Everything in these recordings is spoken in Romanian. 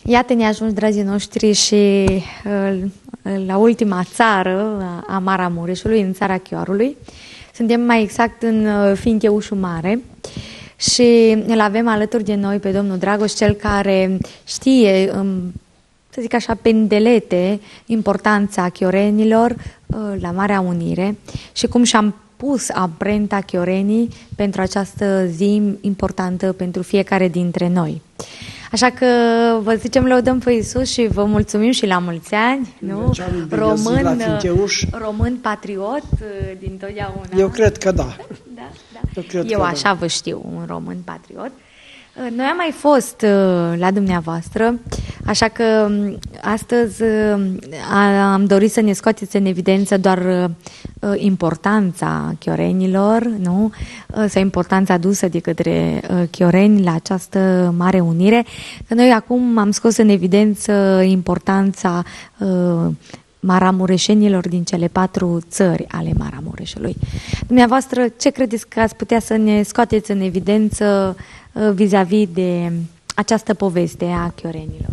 Iată, ne ajungi, dragii noștri, și la ultima țară a Maramureșului, în țara Chioarului. Suntem mai exact în Fincheușu Mare și îl avem alături de noi pe domnul Dragoș, cel care știe, să zic așa, pendelete, importanța chiorenilor la Marea Unire și cum și-am pus amprenta chiorenii pentru această zi importantă pentru fiecare dintre noi. Așa că vă zicem, lăudăm pe Iisus și vă mulțumim și la mulți ani, nu? Român patriot din totdeauna. Eu cred că da. Eu așa vă știu, un român patriot. Noi am mai fost la dumneavoastră, așa că astăzi am dorit să ne scoateți în evidență doar importanța chiorenilor, nu? Sau importanța adusă de către chioreni la această mare unire. Că noi acum am scos în evidență importanța maramureșenilor din cele 4 țări ale Maramureșului. Dumneavoastră, ce credeți că ați putea să ne scoateți în evidență vis-a-vis de această poveste a chiorenilor?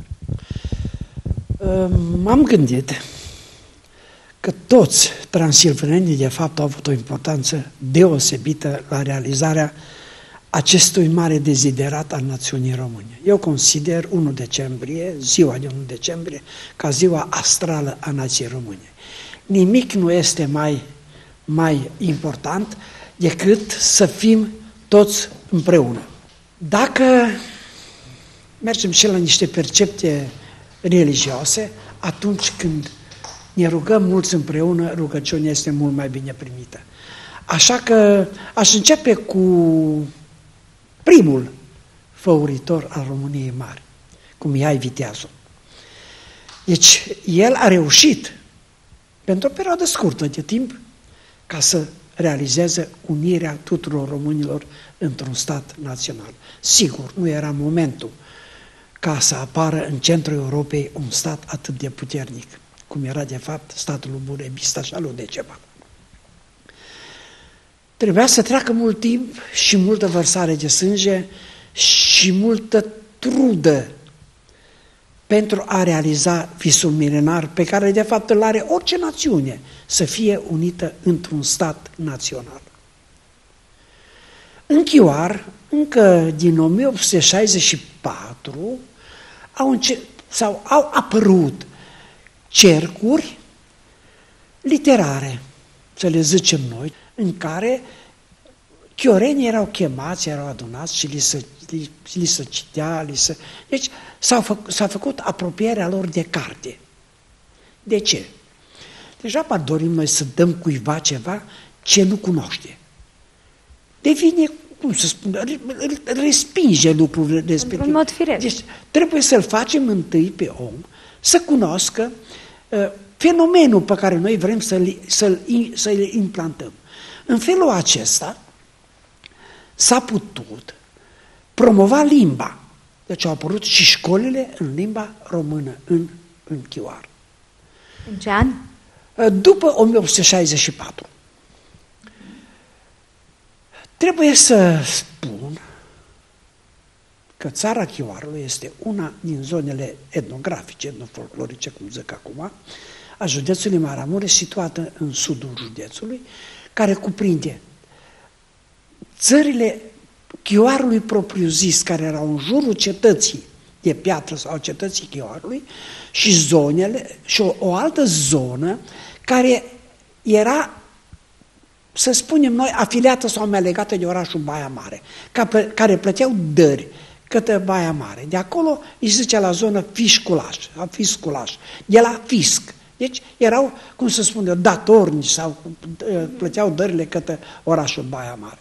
M-am gândit că toți transilvanenii, de fapt, au avut o importanță deosebită la realizarea acestui mare deziderat al națiunii române. Eu consider 1 decembrie, ziua de 1 decembrie, ca ziua astrală a nației române. Nimic nu este mai important decât să fim toți împreună. Dacă mergem și la niște percepte religioase, atunci când ne rugăm mulți împreună, rugăciunea este mult mai bine primită. Așa că aș începe cu primul făuritor al României Mari, cu Mihai Viteazul. Deci, el a reușit, pentru o perioadă scurtă de timp, ca să realizeze unirea tuturor românilor într-un stat național. Sigur, nu era momentul ca să apară în centrul Europei un stat atât de puternic, cum era de fapt statul lui Burebista și al lui Decebal. Trebuia să treacă mult timp și multă vărsare de sânge și multă trudă pentru a realiza visul milenar pe care de fapt îl are orice națiune, să fie unită într-un stat național. În Chioar, încă din 1864, au apărut cercuri literare, să le zicem noi, în care chiorenii erau chemați, erau adunați și li se citea, Deci s-a făcut apropierea lor de carte. De ce? Degeaba dorim noi să dăm cuiva ceva ce nu cunoaște. Devine, cum să spun, respinge lucrurile respective. Într-un mod firesc. Deci trebuie să-l facem întâi pe om, să cunoască fenomenul pe care noi vrem să-l implantăm. În felul acesta s-a putut promova limba. Deci au apărut și școlile în limba română, în Chioar. În ce an? După 1864. Trebuie să spun că țara Chioarului este una din zonele etnografice, etnofolclorice, cum zic acum, a județului Maramureș, situată în sudul județului, care cuprinde țările Chioarului propriu-zis, care erau în jurul cetății de piatră sau cetății Chioarului, și zonele, și o altă zonă care era, să spunem noi, afiliată sau mai legată de orașul Baia Mare, care plăteau dări către Baia Mare. De acolo îi zicea la zonă fisculaș, de la fisc. Deci erau, cum să spun eu, datornici sau plăteau dările către orașul Baia Mare.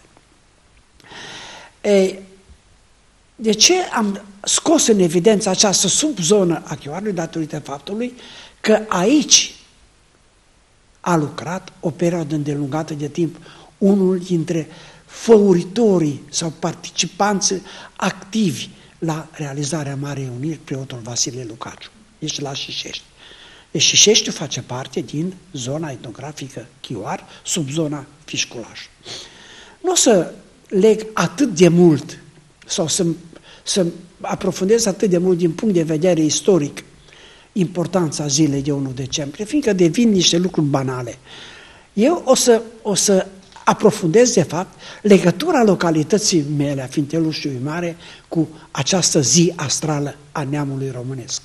De ce am scos în evidență această subzonă a Chioarului? Datorită faptului că aici a lucrat o perioadă îndelungată de timp unul dintre făuritorii sau participanți activi la realizarea Marei Uniri, preotul Vasile Lucaciu, deci la Șișești. Deci Șișeștiul face parte din zona etnografică Chioar, sub zona Fișculaș. Nu o să leg atât de mult sau să aprofundez atât de mult din punct de vedere istoric importanța zilei de 1 decembrie, fiindcă devin niște lucruri banale. Eu o să aprofundez, de fapt, legătura localității mele, a Fintelușului Mare, cu această zi astrală a neamului românesc.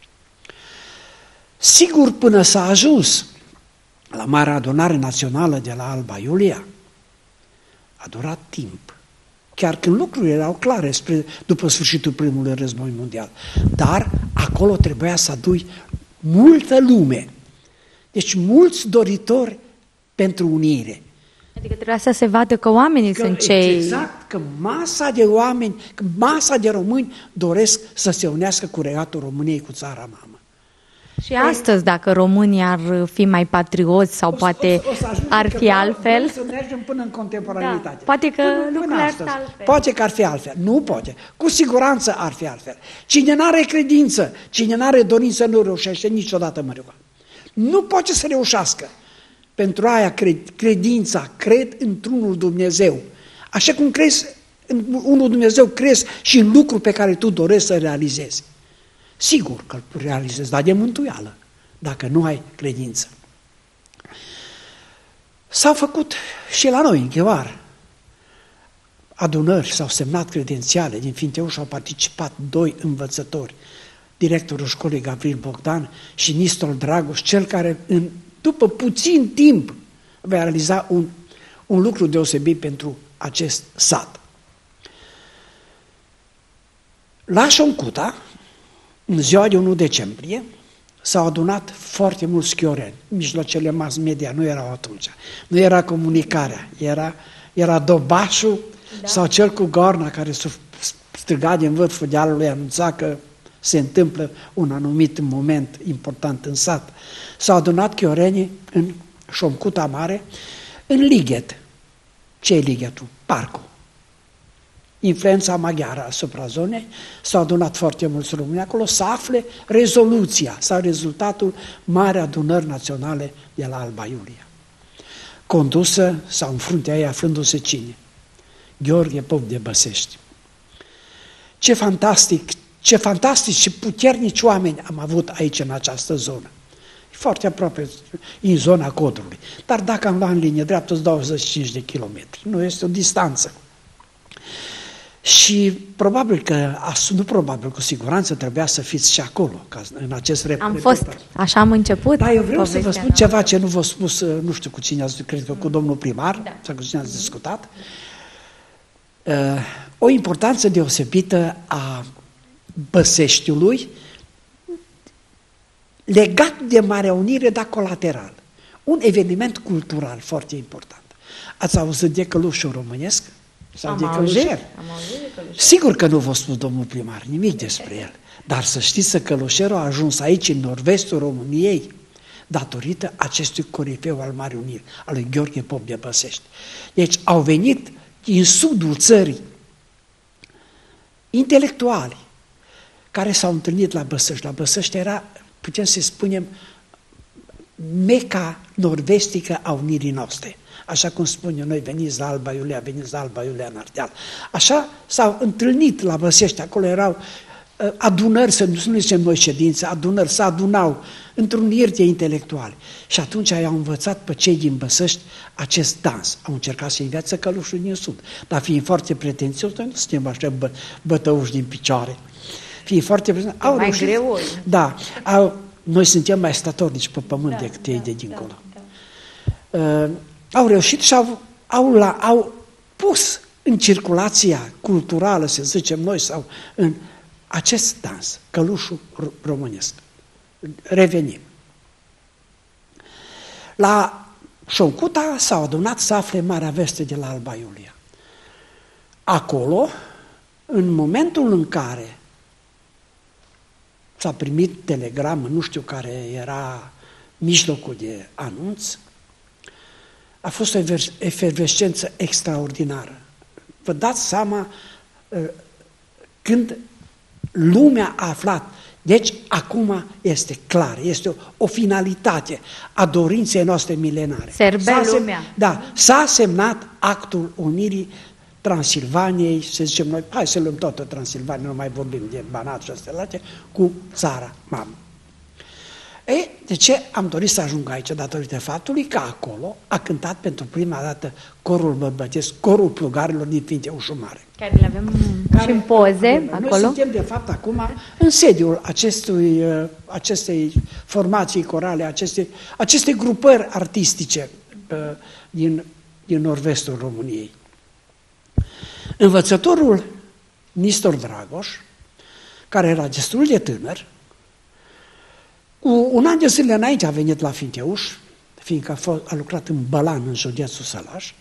Sigur, până s-a ajuns la Marea Adunare Națională de la Alba Iulia, a durat timp. Chiar când lucrurile erau clare după sfârșitul Primului Război Mondial. Dar acolo trebuia să adui multă lume. Deci mulți doritori pentru unire. Adică trebuia să se vadă că oamenii sunt cei... Exact, că masa de oameni, că masa de români doresc să se unească cu Regatul României, cu țara mamă. Și astăzi, dacă românii ar fi mai patrioți sau poate ar fi altfel... Să mergem până în contemporanitate. Da, poate că lucrurile ar fi altfel. Poate că ar fi altfel. Nu poate. Cu siguranță ar fi altfel. Cine n-are credință, cine n-are dorință, nu reușește niciodată, mă rog. Nu poate să reușească. Pentru aia credința, cred într-unul Dumnezeu. Așa cum crezi în unul Dumnezeu, crezi și în lucru pe care tu dorești să realizezi. Sigur că îl realizezi, dar de mântuială, dacă nu ai credință. S-au făcut și la noi, în Chevar, adunări, s-au semnat credențiale. Din Finteuș au participat 2 învățători, directorul școlii Gavril Bogdan și Nistol Dragoș, cel care după puțin timp va realiza un lucru deosebit pentru acest sat. La Șoncuta, în ziua de 1 decembrie, s-au adunat foarte mulți chioreni. Mijloacele mass media nu erau atunci. Nu era comunicarea. Era dobașul sau cel cu goarna care s-a strigat din vârful dealului, anunța că se întâmplă un anumit moment important în sat. S-au adunat chiorenii în Șoncuta Mare, în Lighet. Ce e Lighetul? Parcul. Influența maghiară asupra zonei, s-au adunat foarte mulți români acolo să afle rezoluția sau rezultatul Marii Adunări Naționale de la Alba Iulia. Condusă sau în fruntea ei aflându-se cine? Gheorghe Pop de Băsești. Ce fantastic și puternici oameni am avut aici în această zonă. Foarte aproape, în zona Codrului. Dar dacă am luat în linie dreaptă, 25 de kilometri. Nu este o distanță. Și probabil că, cu siguranță trebuia să fiți și acolo, ca în acest Am fost, așa am început. Dar eu vreau să vă spun ceva ce nu v-a spus, nu știu cu cine ați, cred că cu domnul primar, sau cu cine ați discutat. O importanță deosebită a Băseștiului, legat de Marea Unire, dar colateral. Un eveniment cultural foarte important. Ați auzit de călușul românesc? Sau de călușer? Sigur că nu v-a spus domnul primar nimic despre el. Dar să știți că călușerul a ajuns aici, în nord-vestul României, datorită acestui corifeu al Marii Uniri, al lui Gheorghe Pop de Băsești. Deci au venit din sudul țării intelectuali care s-au întâlnit la Băsăști. La Băsăști era, putem să spunem, meca nord-vestică a unirii noastre. Așa cum spunem noi, veniți la Alba Iulia, veniți la Alba Iulia în Ardeal. Așa s-au întâlnit la Băsești, acolo erau adunări, să nu zicem noi ședințe, adunări, se adunau întruniri de intelectuali. Și atunci i-au învățat pe cei din Băsăști acest dans. Au încercat să învețe călușul din sud. Dar fiind foarte pretențios, noi nu suntem așa bătăuși din picioare. Fiind foarte pretențios, au reușit. Greu. Da, noi suntem mai statornici pe pământ decât ei de dincolo. Au reușit și au pus în circulația culturală, să zicem noi, sau în acest dans, călușul românesc. Revenim. La Șoncuta s-au adunat să afle marea veste de la Alba Iulia. Acolo, în momentul în care s-a primit telegramă, nu știu care era mijlocul de anunț, a fost o efervescență extraordinară. Vă dați seama când lumea a aflat. Deci, acum este clar, este o finalitate a dorinței noastre milenare. Serbe lumea. Da, s-a semnat actul unirii Transilvaniei, să zicem noi, hai să luăm toată Transilvania, nu mai vorbim de Banat și astea, cu țara mamă. De ce am dorit să ajung aici? Datorită faptului că acolo a cântat pentru prima dată corul bărbătesc, corul plugarilor din Fintea Ușumare. Care le avem și în poze acolo. Noi suntem, de fapt, acum în sediul acestei formații corale, acestei grupări artistice din nord-vestul României. Învățătorul Nistor Dragoș, care era destul de tânăr, cu un an de zile înainte a venit la Finteuș, fiindcă a lucrat în Bălan, în județul Sălaș,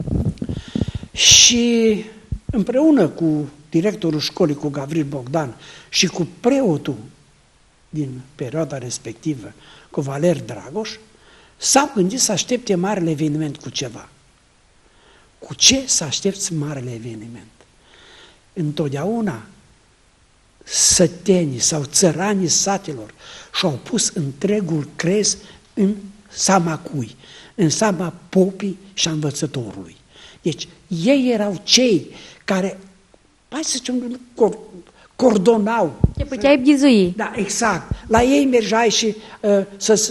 și împreună cu directorul școlii, cu Gavril Bogdan, și cu preotul din perioada respectivă, cu Valer Dragoș, s-au gândit să aștepte marele eveniment cu ceva. Cu ce să aștepți marele eveniment? Întotdeauna sătenii sau țăranii satelor și-au pus întregul crez în seama cui? În seama popii și a învățătorului. Deci ei erau cei care, hai să zicem, coordonau. Te puteai bizui. Da, exact. La ei mergeai și să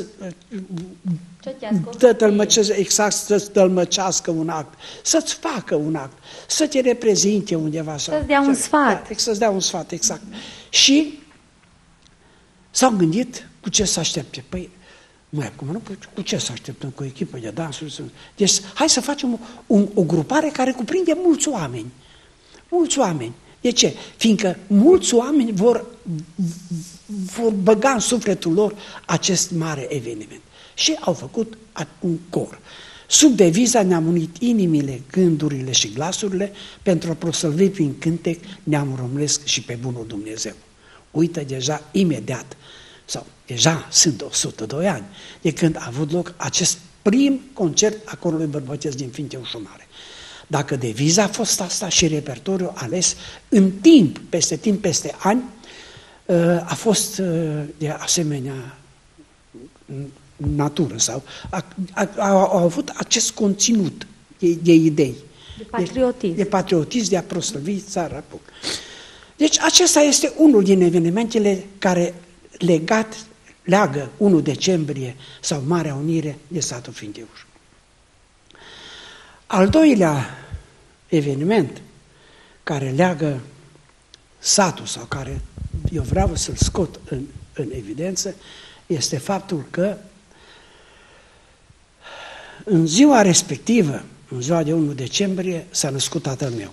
tălmăcească un act, să-ți facă un act, să te reprezinte undeva. Să-ți dea un sfat. Da, să-ți dea un sfat, exact. Și s-au gândit cu ce să aștepte. Păi, acum nu, cu ce să așteptăm? Cu o echipă de dansuri? Deci, hai să facem o grupare care cuprinde mulți oameni. Mulți oameni. De ce? Fiindcă mulți oameni vor băga în sufletul lor acest mare eveniment. Și au făcut un cor. Sub deviza ne-am unit inimile, gândurile și glasurile pentru a proslăvi prin cântec neamul românesc și pe bunul Dumnezeu. Uită deja imediat, sau deja sunt 102 ani, de când a avut loc acest prim concert a corului bărbătesc din Fintea Ușumare. Dacă deviza a fost asta și repertoriul ales în timp, peste ani, a fost de asemenea natură sau au avut acest conținut de idei. De patriotism. De patriotism, de a proslăvi țara. Deci acesta este unul din evenimentele care leagă 1 decembrie sau Marea Unire de satul Finteuș. Al doilea eveniment care leagă satul sau care eu vreau să-l scot în evidență este faptul că în ziua respectivă, în ziua de 1 decembrie, s-a născut tatăl meu.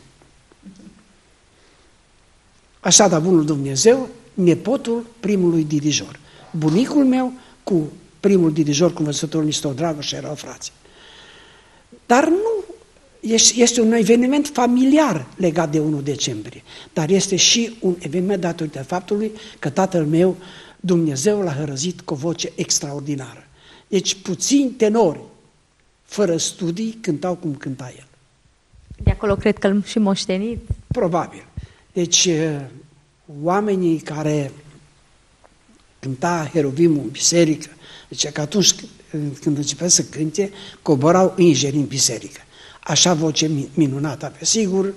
Așa da bunul Dumnezeu, nepotul primului dirijor. Bunicul meu cu primul dirijor, cu învățătorul Nistor Dragoș, erau frați. Dar nu este un eveniment familiar legat de 1 decembrie, dar este și un eveniment datorită faptului că tatăl meu, Dumnezeu l-a hărăzit cu o voce extraordinară. Deci puțini tenori, fără studii, cântau cum cânta el. De acolo cred că îl și moștenit. Probabil. Deci oamenii care cânta Heruvimul în biserică, deci că atunci când începea să cânte, coborau îngeri în biserică. Așa voce minunată. Sigur,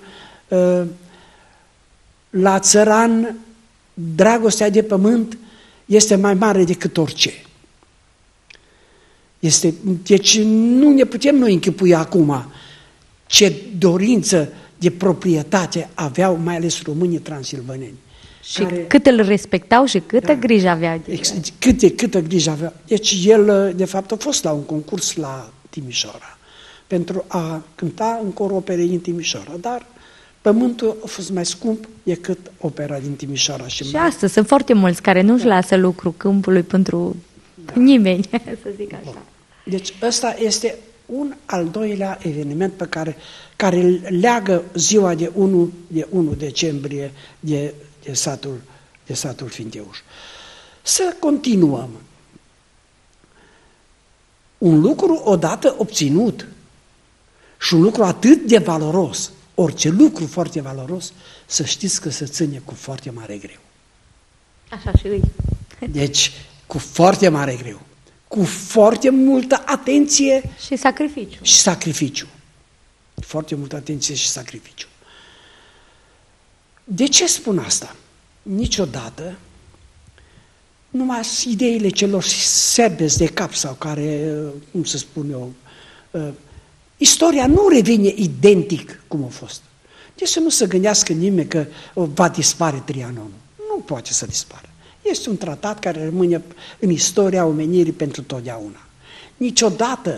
la țăran, dragostea de pământ este mai mare decât orice. Deci nu ne putem noi închipui acum ce dorință de proprietate aveau mai ales românii transilvaneni. Și cât îl respectau și câtă grijă avea. Câtă grijă avea. Deci el, de fapt, a fost la un concurs la Timișoara pentru a cânta în cor operei din Timișoara, dar pământul a fost mai scump decât opera din Timișoara. Și astăzi sunt foarte mulți care nu-și lasă lucru câmpului pentru nimeni, să zic așa. Deci ăsta este un al doilea eveniment pe care leagă ziua de 1 decembrie de satul Finteuș. Să continuăm. Un lucru odată obținut și un lucru atât de valoros, orice lucru foarte valoros, să știți că se ține cu foarte mare greu. Așa și îi. Deci, cu foarte mare greu. Cu foarte multă atenție și sacrificiu. Și sacrificiu. Foarte multă atenție și sacrificiu. De ce spun asta? Niciodată numai ideile celor serbeți de cap sau care, cum să spun eu, istoria nu revine identic cum a fost. Deci să nu se gândească nimeni că va dispare Trianonul. Nu poate să dispară. Este un tratat care rămâne în istoria omenirii pentru totdeauna. Niciodată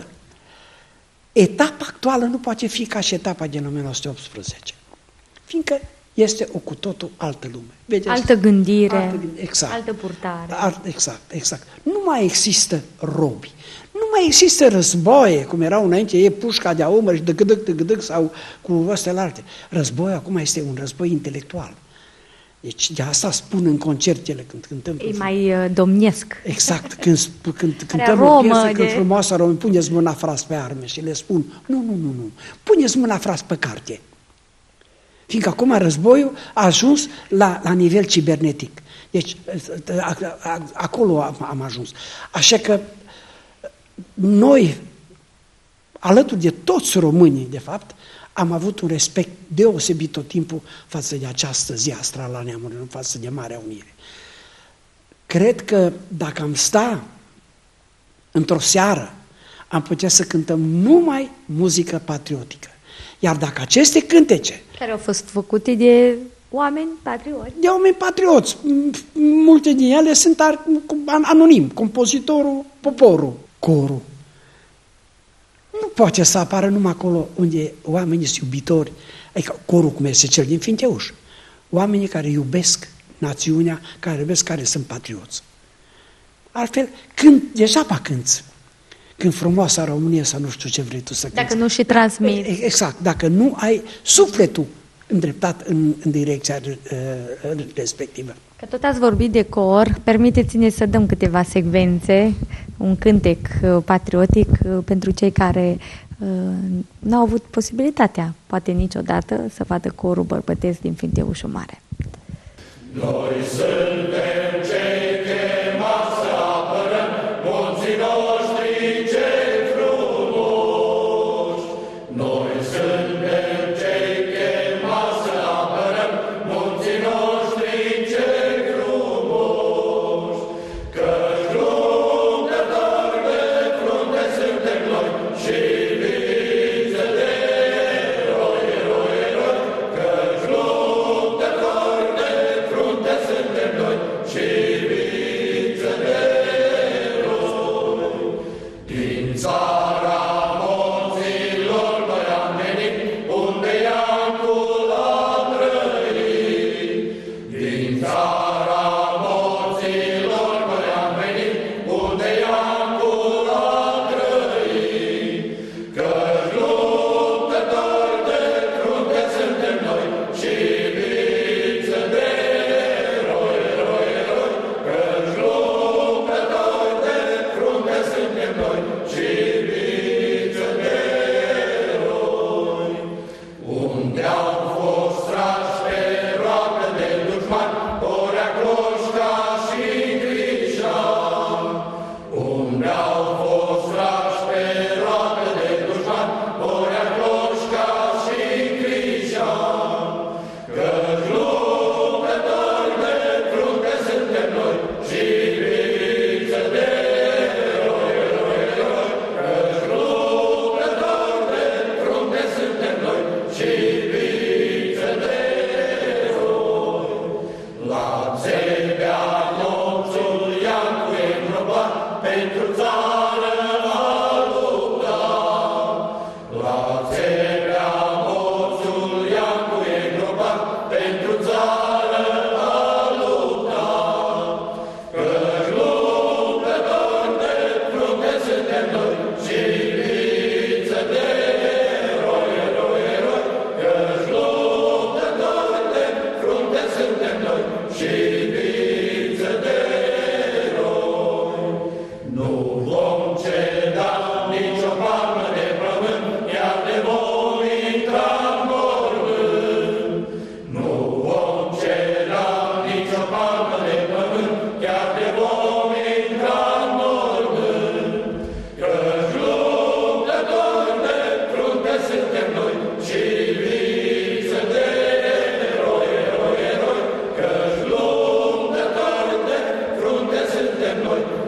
etapa actuală nu poate fi ca și etapa din 1918. Fiindcă este o cu totul altă lume. Vedeți? Altă gândire, exact, altă purtare. Exact. Nu mai există robi. Nu mai există războaie, cum erau înainte, e pușca de-a umăr și dăgădăc sau cu astea alte. Războiul acum este un război intelectual. Deci de asta spun în concertele când cântăm. E mai domnesc. Exact, când cântăm o piesă, când frumoasa român, puneți mâna fras pe arme și le spun, nu, puneți mâna fras pe carte. Fiindcă acum războiul a ajuns la nivel cibernetic. Deci acolo am ajuns. Așa că noi, alături de toți românii, de fapt, am avut un respect deosebit tot timpul față de această zi astrală a neamurilor, față de Marea Unire. Cred că dacă am sta într-o seară, am putea să cântăm numai muzică patriotică. Iar dacă aceste cântece... Care au fost făcute de oameni patrioți. De oameni patrioți. Multe din ele sunt anonim. Compozitorul, poporul, corul. Nu poate să apară numai acolo unde oamenii sunt iubitori. Adică corul cum este cel din Finteuș. Oamenii care iubesc națiunea, care iubesc, care sunt patrioți. Altfel, degeaba cânți. Când frumoasa Românie sau nu știu ce vrei tu să cânti. Dacă nu și transmiți. Exact, dacă nu ai sufletul îndreptat în direcția respectivă. Că tot ați vorbit de cor, permiteți-ne să dăm câteva secvențe, un cântec patriotic pentru cei care nu au avut posibilitatea, poate niciodată, să vadă corul bărbătesc din Finteușul Mare. Noi suntem cei chemați să apărăm munții noștri cei frumoși. Noi suntem cei chemați să apărăm munții noștri cei frumoși. Căci luptători de frunte suntem noi și viță de eroi. Căci luptători de frunte suntem noi și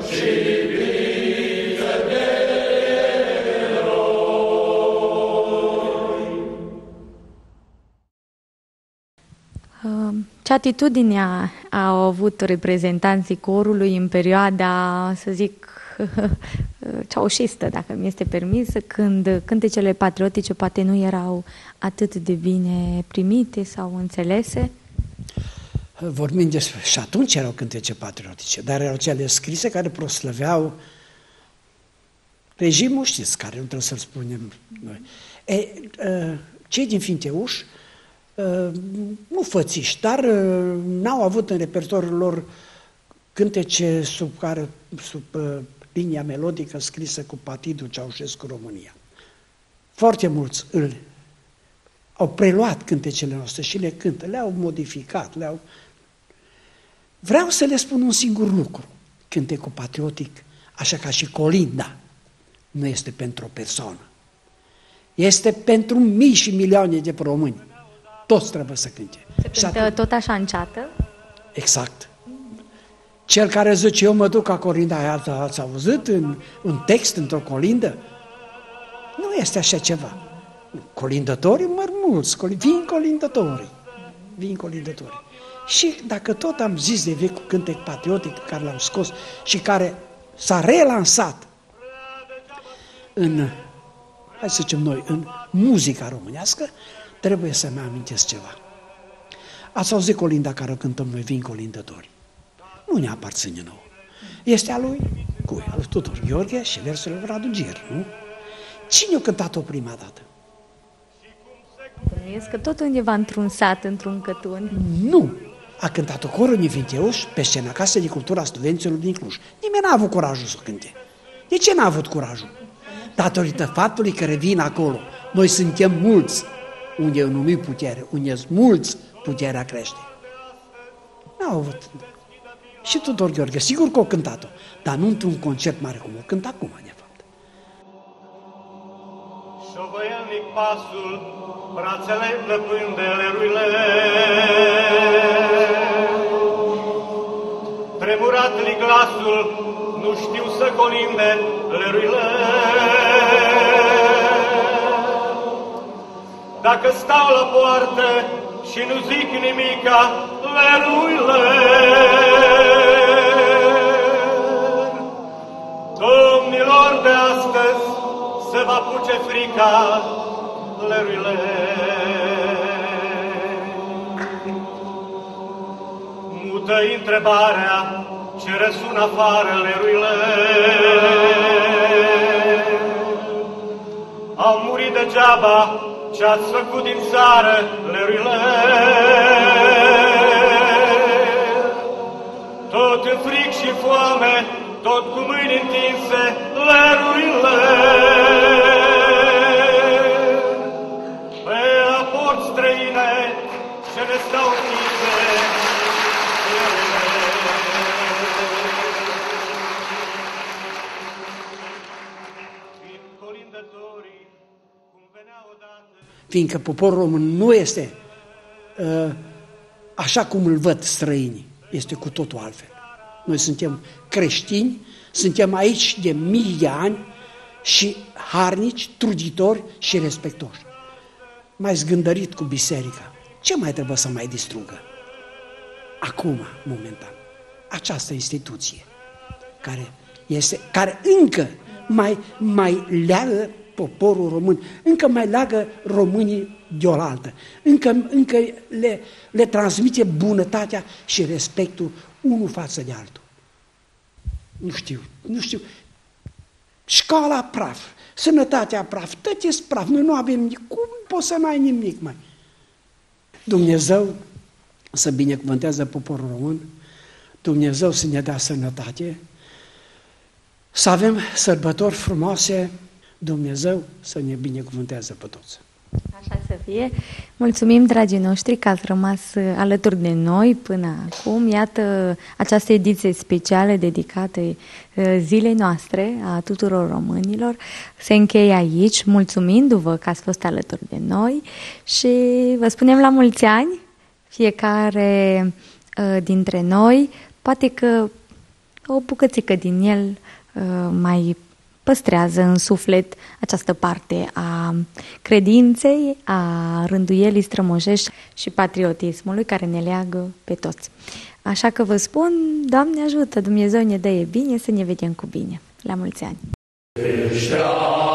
Ce atitudine au avut reprezentanții corului în perioada, să zic, ceaușistă, dacă mi este permis, când cântecele patriotice poate nu erau atât de bine primite sau înțelese? Vorbim despre... Și atunci erau cântece patriotice, dar erau cele scrise care proslăveau regimul, știți, care nu trebuie să-l spunem noi. Cei din Finteuș, nu fățiși, dar n-au avut în repertoriul lor cântece sub linia melodică scrisă cu Partidul Ceaușescu România. Foarte mulți au preluat cântecele noastre și le cântă, le-au modificat, Vreau să le spun un singur lucru. Cântecul patriotic, așa ca și colinda, nu este pentru o persoană. Este pentru mii și milioane de români. Toți trebuie să cânte. Se cântă tot așa în ceată? Exact. Cel care zice, eu mă duc ca colinda aia, ați auzit un text într-o colindă? Nu este așa ceva. Colindătorii măr mulți, vin colindătorii. Și dacă tot am zis de vechi cu cântec patriotic pe care l-am scos și care s-a relansat hai să zicem noi, în muzica românească, trebuie să-mi amintesc ceva. Ați auzit colinda care o cântăm noi, Vin colindători. Nu ne aparține nouă. Este a lui Tudor Gheorghe și versurile lui Radu Gir, nu? Cine a cântat-o prima dată? Bănuiesc că tot undeva într-un sat, într-un cătun. Nu! A cântat-o corul din Finteuș pe scena Casei de Cultură a Studenților din Cluj. Nimeni n-a avut curajul să o cânte. De ce n-a avut curajul? Datorită faptului că revin acolo. Noi suntem mulți. Unde nu numim putere, unde sunt mulți, puterea crește. N-au avut. Și Tudor Gheorghe, sigur că o cântat-o, dar nu într-un concert mare cum o cânt acum, de fapt. Șovăielnic pasul, brațele plăpând de leruile, tremurat-li glasul, nu știu să colinde leruile. Dacă stau la poartă și nu zic nimica, leruile, domnilor de astăzi se va puce frica, leruile. Mută-i întrebarea ce răsună afară, leruile. Au murit degeaba ce-ați făcut din țară, leruile. Tot în fric și foame, tot cu mâini întinse, leruile. Pe aport străine ce ne stau închise, leruile. Fiind colindătorii, cum venea odată, fiindcă poporul român nu este așa cum îl văd străinii, este cu totul altfel. Noi suntem creștini, suntem aici de mii de ani și harnici, truditori și respectoși. Mai zgândărit cu biserica. Ce mai trebuie să mai distrugă? Acum, momentan, această instituție care încă mai leagă poporul român, încă mai leagă românii de oaltă, încă le transmite bunătatea și respectul unul față de altul. Nu știu, școala praf, sănătatea praf, toate-s praf, noi nu avem nimic, cum poți să n-ai nimic, mai? Dumnezeu să binecuvânteze poporul român, Dumnezeu să ne dea sănătate, să avem sărbători frumoase, Dumnezeu să ne binecuvânteze pe toți. Așa să fie. Mulțumim, dragii noștri, că ați rămas alături de noi până acum. Iată această ediție specială dedicată zilei noastre a tuturor românilor. Se încheie aici, mulțumindu-vă că ați fost alături de noi și vă spunem la mulți ani fiecare dintre noi. Poate că o bucățică din el mai păstrează în suflet această parte a credinței, a rânduielii strămoșești și patriotismului care ne leagă pe toți. Așa că vă spun, Doamne ajută, Dumnezeu ne dă bine, să ne vedem cu bine. La mulți ani!